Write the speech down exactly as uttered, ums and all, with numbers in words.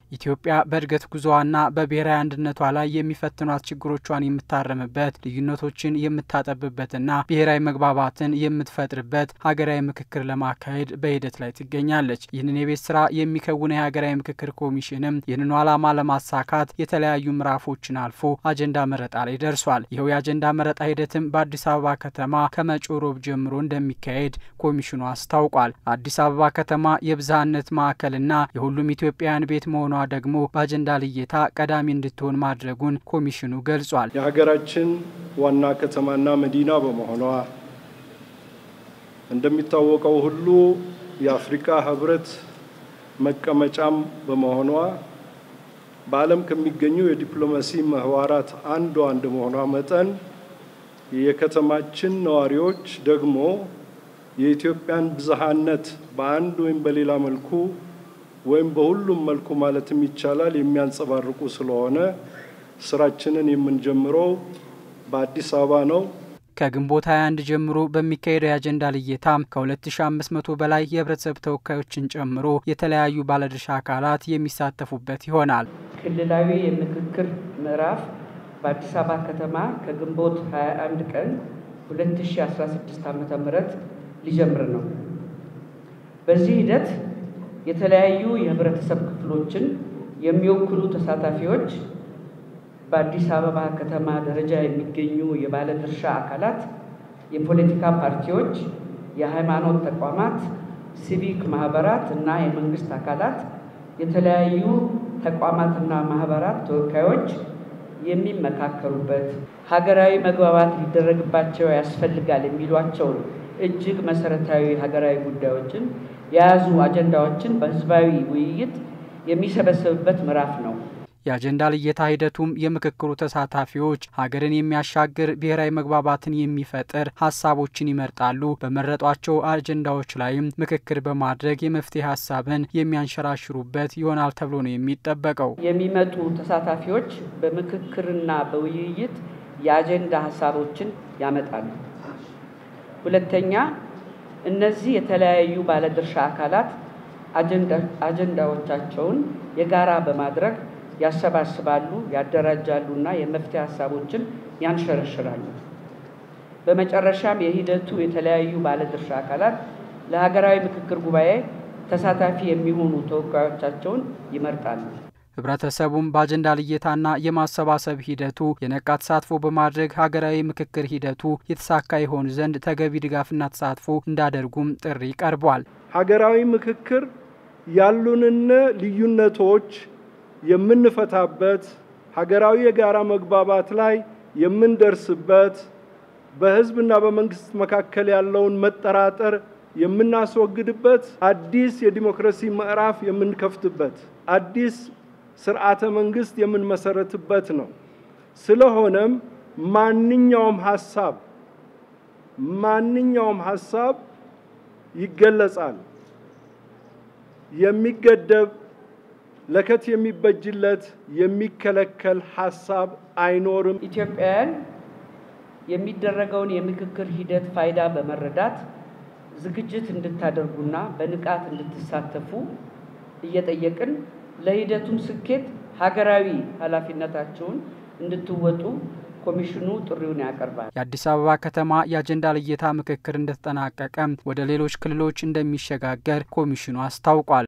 ኢትዮጵያ በእድገት ጉዞዋና በብሔራዊ አንድነቷ ላይ የሚፈትኗት ችግሮቿን የምታረምበት ልዩነቶችን የምታጠብበትና ብሔራዊ መግባባትን የምትፈጥርበት ሀገራዊ ምክክር ለማካሄድ በሂደት ላይ ትገኛለች። ይህንን የቤት ስራ የሚከውነው የሀገራዊ ምክክር ኮሚሽንም ይህንን ዓላማ ለማሳካት የተለያዩ ምዕራፎችን አልፎ አጀንዳ መረጣ ላይ ደርሷል። ይኸው የአጀንዳ መረጣ ሂደትም በአዲስ አበባ ከተማ ከመጪው ሮብ ጀምሮ እንደሚካሄድ ኮሚሽኑ አስታውቋል። አዲስ አበባ ከተማ የብዝሃነት ማዕከልና የሁሉም ኢትዮጵያውያን ቤት መሆኗ ደግሞ በአጀንዳ ልየታ ቀዳሚ እንድትሆን ማድረጉን ኮሚሽኑ ገልጿል። የሀገራችን ዋና ከተማና መዲና በመሆኗ እንደሚታወቀው ሁሉ የአፍሪካ ህብረት መቀመጫም በመሆኗ በዓለም ከሚገኙ የዲፕሎማሲ ምህዋራት አንዱ አንድ መሆኗ መጠን የከተማችን ነዋሪዎች ደግሞ የኢትዮጵያን ብዝሃነት በአንድ ወይም በሌላ መልኩ ወይም በሁሉም መልኩ ማለትም ይቻላል የሚያንጸባርቁ ስለሆነ ስራችንን የምንጀምረው በአዲስ አበባ ነው። ከግንቦት ሃያ አንድ ጀምሮ በሚካሄደው የአጀንዳ ልየታም ከሁለት ሺህ አምስት መቶ በላይ የህብረተሰብ ተወካዮችን ጨምሮ የተለያዩ ባለድርሻ አካላት የሚሳተፉበት ይሆናል። ክልላዊ የምክክር ምዕራፍ በአዲስ አበባ ከተማ ከግንቦት ሃያ አንድ ቀን ሁለት ሺህ አስራ ስድስት ዓመተ ምህረት ሊጀምር ነው። በዚህ ሂደት የተለያዩ የህብረተሰብ ክፍሎችን የሚወክሉ ተሳታፊዎች በአዲስ አበባ ከተማ ደረጃ የሚገኙ የባለድርሻ አካላት፣ የፖለቲካ ፓርቲዎች፣ የሃይማኖት ተቋማት፣ ሲቪክ ማህበራት እና የመንግስት አካላት፣ የተለያዩ ተቋማትና ማህበራት ተወካዮች የሚመካከሩበት ሀገራዊ መግባባት ሊደረግባቸው ያስፈልጋል የሚሏቸውን እጅግ መሰረታዊ ሀገራዊ ጉዳዮችን የያዙ አጀንዳዎችን በህዝባዊ ውይይት የሚሰበሰብበት ምዕራፍ ነው። የአጀንዳ ልየታ ሂደቱም የምክክሩ ተሳታፊዎች ሀገርን የሚያሻግር ብሔራዊ መግባባትን የሚፈጥር ሀሳቦችን ይመርጣሉ። በመረጧቸው አጀንዳዎች ላይም ምክክር በማድረግ የመፍትሄ ሀሳብን የሚያንሸራሽሩበት ይሆናል ተብሎ ነው የሚጠበቀው። የሚመጡ ተሳታፊዎች በምክክርና በውይይት የአጀንዳ ሀሳቦችን ያመጣሉ። ሁለተኛ፣ እነዚህ የተለያዩ ባለድርሻ አካላት አጀንዳዎቻቸውን የጋራ በማድረግ ያሰባስባሉ፣ ያደራጃሉና የመፍትሄ ሀሳቦችን ያንሸራሽራሉ። በመጨረሻም የሂደቱ የተለያዩ ባለድርሻ አካላት ለሀገራዊ ምክክር ጉባኤ ተሳታፊ የሚሆኑ ተወካዮቻቸውን ይመርጣሉ። ህብረተሰቡም በአጀንዳ ልየታና የማሰባሰብ ሂደቱ የነቃ ተሳትፎ በማድረግ ሀገራዊ ምክክር ሂደቱ የተሳካ ይሆን ዘንድ ተገቢ ድጋፍና ተሳትፎ እንዳደርጉም ጥሪ ቀርቧል። ሀገራዊ ምክክር ያሉንን ልዩነቶች የምንፈታበት፣ ሀገራዊ የጋራ መግባባት ላይ የምንደርስበት፣ በህዝብና በመንግስት መካከል ያለውን መጠራጠር የምናስወግድበት፣ አዲስ የዲሞክራሲ ምዕራፍ የምንከፍትበት፣ አዲስ ስርዓተ መንግስት የምንመሰረትበት ነው። ስለሆነም ማንኛውም ሐሳብ ማንኛውም ሐሳብ ይገለጻል። የሚገደብ ለከት የሚበጅለት የሚከለከል ሐሳብ አይኖርም። ኢትዮጵያውያን የሚደረገውን የምክክር ሂደት ፋይዳ በመረዳት ዝግጅት እንድታደርጉና በንቃት እንድትሳተፉ እየጠየቅን ለሂደቱም ስኬት ሀገራዊ ኃላፊነታቸውን እንድትወጡ ኮሚሽኑ ጥሪውን ያቀርባል። የአዲስ አበባ ከተማ የአጀንዳ ልየታ ምክክር እንደተጠናቀቀ ወደ ሌሎች ክልሎች እንደሚሸጋገር ኮሚሽኑ አስታውቋል።